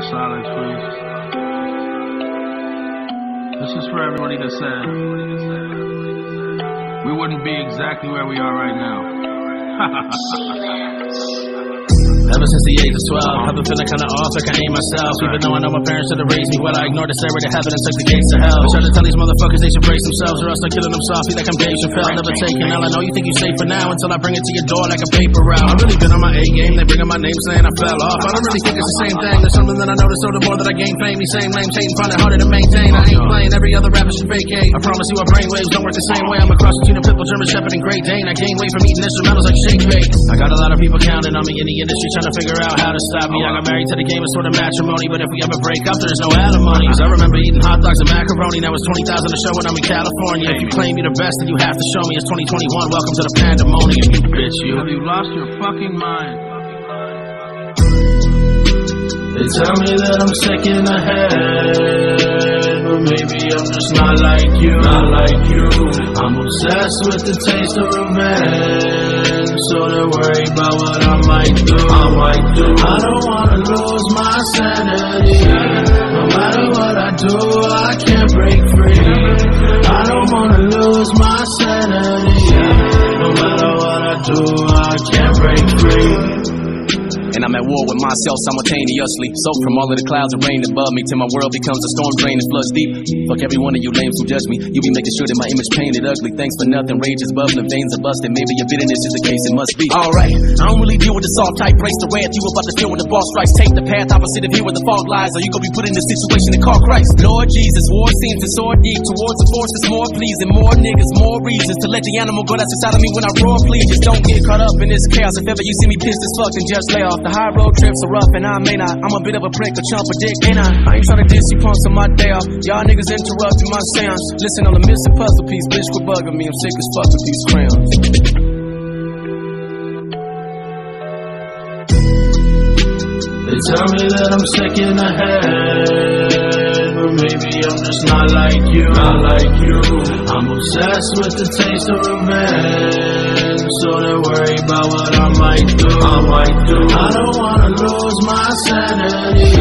silence, please. This is for everybody that said we wouldn't be exactly where we are right now. Ever since the age of 12, I've been feeling kinda off like I ain't myself. Even though I know my parents should have raised me well, I ignored the stairway to heaven and took the gates to hell. I try to tell these motherfuckers they should brace themselves, or else they're killing them softly like I'm Dave Chappelle. Never taking L, I know you think you safe for now, until I bring it to your door like a paper route. I've really been on my A game, they bringing my name saying I fell off. I don't really think it's the same thing, there's something that I noticed, so the more that I gain fame, these same lames hating, find it harder to maintain. I ain't playing, every other rapper should vacate. I promise you our brainwaves don't work the same way. I'm a cross between a Pitbull, German Shepherd, and Great Dane. I gain weight from eating instrumentals like shake bait. I got a lot of people counting on me in the industry, trying to figure out how to stop me. I got married to the game, it's sort of matrimony, but if we ever break up, there's no alimony. Cause I remember eating hot dogs and macaroni, that was 20,000 a show when I'm in California. If you claim you're the best, then you have to show me. It's 2021, welcome to the pandemonium, you bitch, you. Have you lost your fucking mind? They tell me that I'm sick in the head, but maybe I'm just not like you, not like you. I'm obsessed with the taste of revenge, so they're worried about what I might do, I don't wanna lose my sanity. No matter what I do, I can't break free. I don't wanna lose my sanity. No matter what I do, I can't break free. And I'm at war with myself simultaneously. Soaked from all of the clouds of rain above me, till my world becomes a storm drain and floods deep. Fuck every one of you lames who judge me. You be making sure that my image painted ugly. Thanks for nothing, rage is bubbling, veins are busted. Maybe your bitterness is the case, it must be. Alright, I don't really deal with the soft type. Brace the wrath, you about to feel when the ball strikes. Take the path opposite of here where the fog lies, or you gon' be put in the situation to call Christ. Lord Jesus, war seems to soar deep towards a force that's more pleasing. More niggas, more reasons to let the animal go that's inside of me when I roar. Please just don't get caught up in this chaos. If ever you see me pissed as fuck, then just lay off. The high road trips are rough and I may not. I'm a bit of a prick, a chump, a dick, ain't I? I ain't tryna diss you punks on my day off. Y'all niggas interrupting my seance. Listen, I'm a missing puzzle piece. Bitch, quit bugging me. I'm sick as fuck with these crayons. They tell me that I'm sick in the head, but maybe I'm just not like you, not like you. I'm obsessed with the taste of revenge, so they're worried about what I might do, I don't wanna lose my sanity.